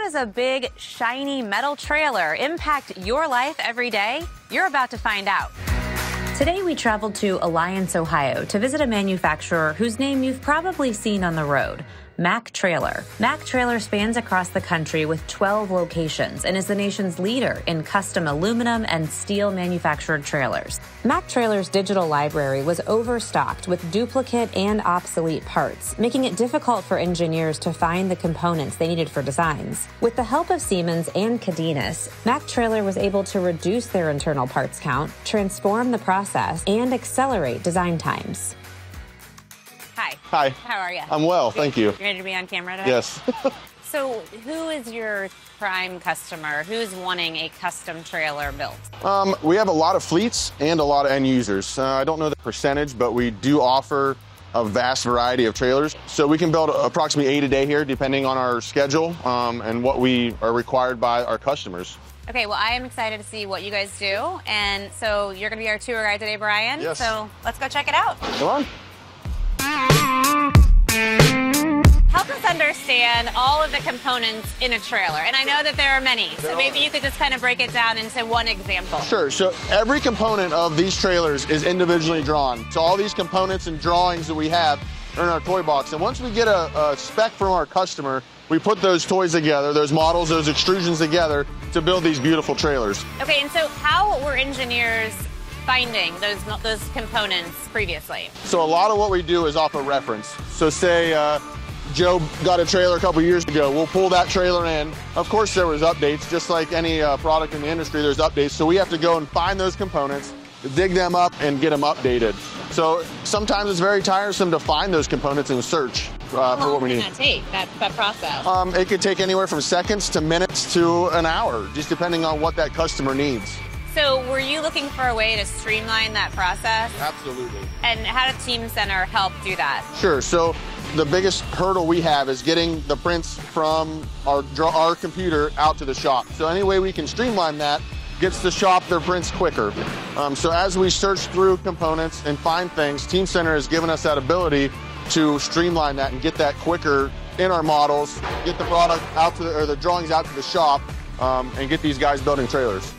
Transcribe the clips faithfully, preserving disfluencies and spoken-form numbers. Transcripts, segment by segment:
does a big, shiny metal trailer impact your life every day? You're about to find out. Today we traveled to Alliance, Ohio to visit a manufacturer whose name you've probably seen on the road, Mack Trailer. Mack Trailer spans across the country with twelve locations and is the nation's leader in custom aluminum and steel manufactured trailers. Mack Trailer's digital library was overstocked with duplicate and obsolete parts, making it difficult for engineers to find the components they needed for designs. With the help of Siemens and Cadenas, Mack Trailer was able to reduce their internal parts count, transform the process, and accelerate design times. Hi. Hi. How are you? I'm well, thank you. You ready to be on camera today? Yes. So who is your prime customer? Who's wanting a custom trailer built? Um, we have a lot of fleets and a lot of end users. Uh, I don't know the percentage, but we do offer a vast variety of trailers. So we can build approximately eight a day here, depending on our schedule um, and what we are required by our customers. Okay, well, I am excited to see what you guys do. And so you're going to be our tour guide today, Brian. Yes. So let's go check it out. Come on. Help us understand all of the components in a trailer. And I know that there are many, so maybe you could just kind of break it down into one example. Sure. So every component of these trailers is individually drawn. So all these components and drawings that we have are in our toy box. And once we get a, a spec from our customer, we put those toys together, those models, those extrusions together to build these beautiful trailers. Okay, and so how were engineers finding those those components previously? So a lot of what we do is off a reference. So say uh, Joe got a trailer a couple years ago, we'll pull that trailer in. Of course there was updates, just like any uh, product in the industry, there's updates. So we have to go and find those components, dig them up and get them updated. So sometimes it's very tiresome to find those components and search uh, for what we need. How long does that take, that, that process? Um, it could take anywhere from seconds to minutes to an hour, just depending on what that customer needs. So were you looking for a way to streamline that process? Absolutely. And how did Teamcenter help do that? Sure. So the biggest hurdle we have is getting the prints from our, our computer out to the shop. So any way we can streamline that gets the shop their prints quicker. Um, so as we search through components and find things, Teamcenter has given us that ability to streamline that and get that quicker in our models, get the product out to the, or the drawings out to the shop, um, and get these guys building trailers.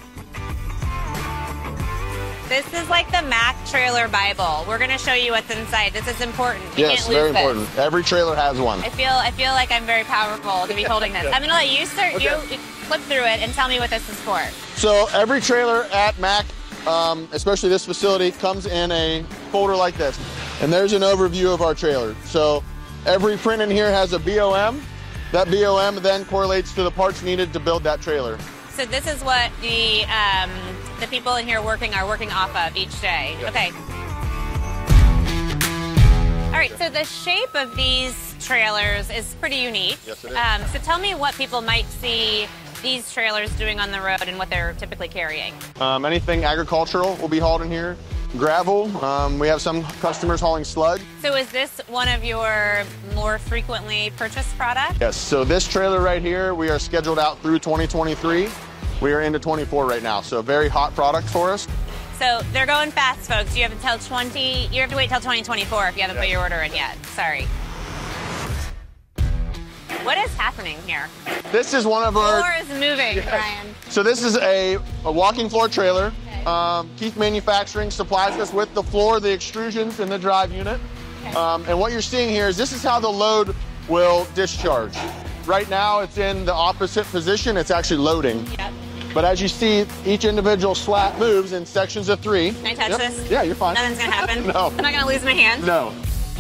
This is like the Mack Trailer Bible. We're going to show you what's inside. This is important. You yes, can't lose very this. important. Every trailer has one. I feel I feel like I'm very powerful to be holding this. I'm going to let you start. Okay. You flip through it and tell me what this is for. So every trailer at Mack, um, especially this facility, comes in a folder like this. And there's an overview of our trailer. So every print in here has a B O M. That B O M then correlates to the parts needed to build that trailer. So this is what the um, the people in here working are working off of each day. Yes. Okay. All right, so the shape of these trailers is pretty unique. Yes, it is. Um, so tell me what people might see these trailers doing on the road and what they're typically carrying. Um, anything agricultural will be hauled in here. Gravel. Um, we have some customers hauling sludge. So is this one of your more frequently purchased products? Yes, so this trailer right here, we are scheduled out through twenty twenty-three. We are into twenty-four right now, so a very hot product for us. So they're going fast, folks. You have until twenty. You have to wait till twenty twenty-four if you haven't Yeah. put your order in yet. Sorry. What is happening here? This is one of The our. floor is moving, Brian. So this is a, a walking floor trailer. Okay. Um, Keith Manufacturing supplies us with the floor, the extrusions, and the drive unit. Okay. Um, and what you're seeing here is this is how the load will discharge. Right now it's in the opposite position. It's actually loading. Yep. But as you see, each individual slat moves in sections of three. Can I touch Yep. this? Yeah, you're fine. Nothing's gonna happen? No. I'm not gonna lose my hand? No.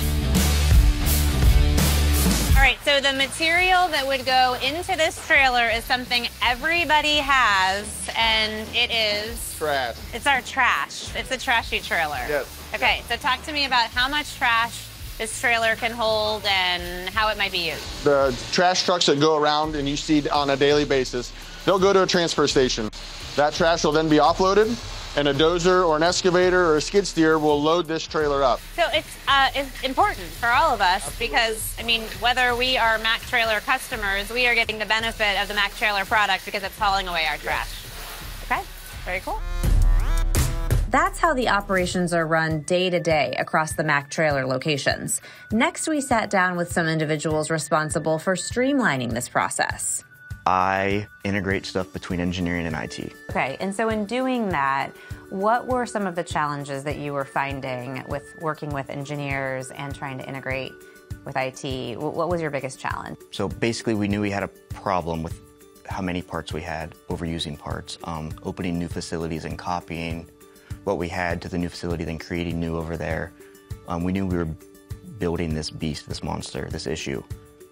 All right, so the material that would go into this trailer is something everybody has, and it is... Trash. It's our trash. It's a trashy trailer. Yes. Okay, so talk to me about how much trash this trailer can hold and how it might be used. The trash trucks that go around and you see on a daily basis, they'll go to a transfer station. That trash will then be offloaded, and a dozer or an excavator or a skid steer will load this trailer up. So it's, uh, it's important for all of us because, I mean, whether we are Mack Trailer customers, we are getting the benefit of the Mack Trailer product because it's hauling away our trash. Okay, very cool. That's how the operations are run day to day across the Mack Trailer locations. Next, we sat down with some individuals responsible for streamlining this process. I integrate stuff between engineering and I T. Okay, and so in doing that, what were some of the challenges that you were finding with working with engineers and trying to integrate with I T? What was your biggest challenge? So basically we knew we had a problem with how many parts we had, overusing parts, um, opening new facilities and copying what we had to the new facility, then creating new over there. Um, we knew we were building this beast, this monster, this issue.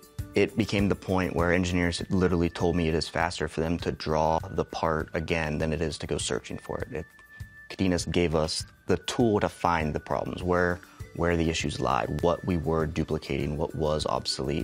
It became the point where engineers literally told me it is faster for them to draw the part again than it is to go searching for it. it Cadenas gave us the tool to find the problems, where, where the issues lied, what we were duplicating, what was obsolete.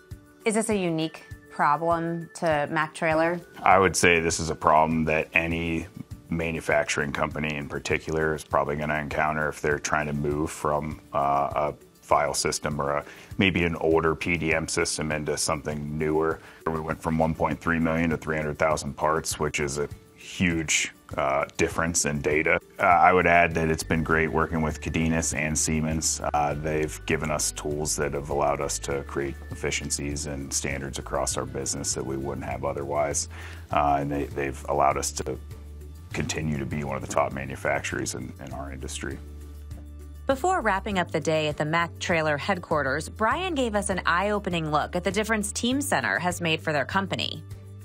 Is this a unique problem to Mack Trailer? I would say this is a problem that any manufacturing company in particular is probably going to encounter if they're trying to move from uh, a file system or a, maybe an older P D M system into something newer. We went from one point three million to three hundred thousand parts, which is a huge uh, difference in data. Uh, I would add that it's been great working with Cadenas and Siemens. Uh, they've given us tools that have allowed us to create efficiencies and standards across our business that we wouldn't have otherwise. Uh, and they, they've allowed us to continue to be one of the top manufacturers in, in our industry. Before wrapping up the day at the Mack Trailer headquarters, Brian gave us an eye-opening look at the difference Teamcenter has made for their company.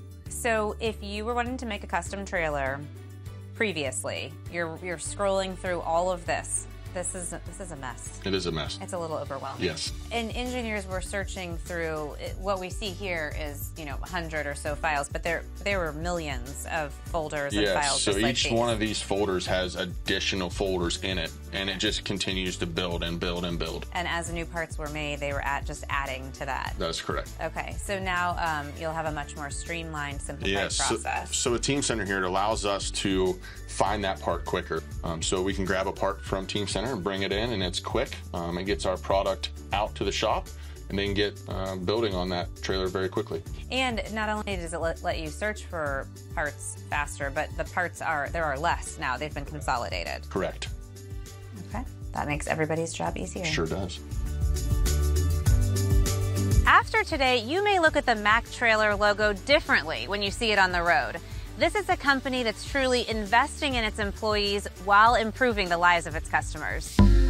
So if you were wanting to make a custom trailer previously, you're, you're scrolling through all of this. This is, this is a mess. It is a mess. It's a little overwhelming. Yes. And engineers were searching through, what we see here is, you know, a hundred or so files, but there there were millions of folders and yes, files. so just like each these. one of these folders has additional folders in it, and it just continues to build and build and build. And as new parts were made, they were at just adding to that. That's correct. Okay, so now um, you'll have a much more streamlined, simplified yes, process. So, so a Teamcenter here, it allows us to find that part quicker. Um, so we can grab a part from Teamcenter and bring it in, and it's quick. Um, it gets our product out to the shop, and then get uh, building on that trailer very quickly. And not only does it let, let you search for parts faster, but the parts are, there are less now. They've been consolidated. Correct. Okay, that makes everybody's job easier. Sure does. After today, you may look at the Mack Trailer logo differently when you see it on the road. This is a company that's truly investing in its employees while improving the lives of its customers.